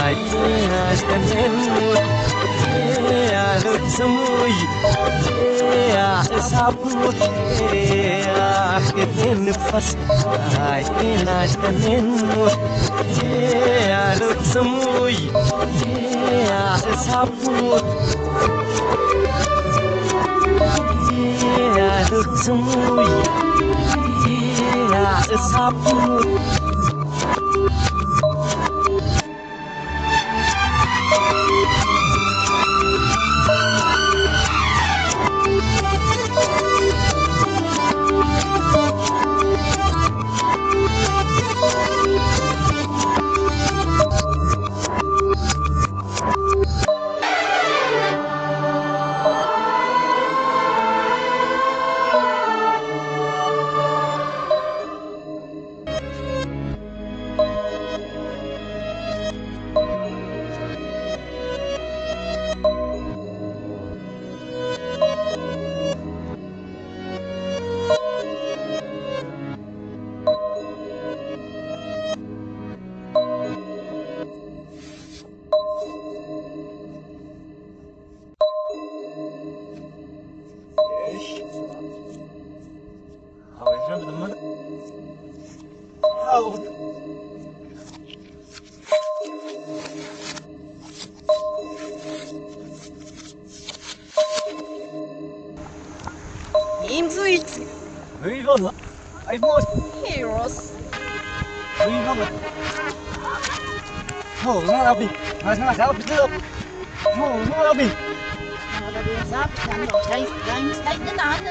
Ihm zoiets. Wie van dat? Hij moet. Heroes. Wie van dat? Oh, nou Abby. Hij is naar zelf besteld. Oh, nou Abby. Nou, dat is afstand. Nog steeds klein in de handen.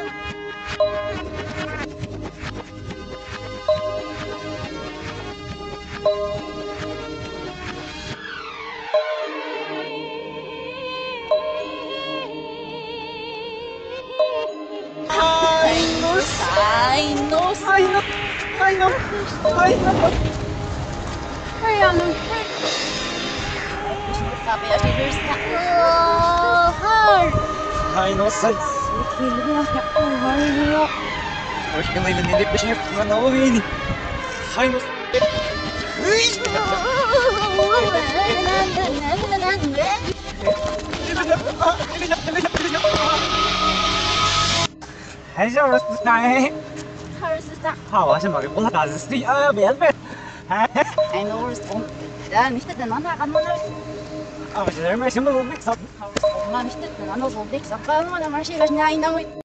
Hoş geldin dedi bir şey yapma ne oluyor? Hayır. Hay sao nó này? Hảo à, mà cái con là gì à biển về. Ein Ohrensprung. Ja, nicht miteinander ran, Mann. Aber der mir schon mal nichts ab. Mann, nicht miteinander so dick. Sag mal, dann mach ich gleich nein,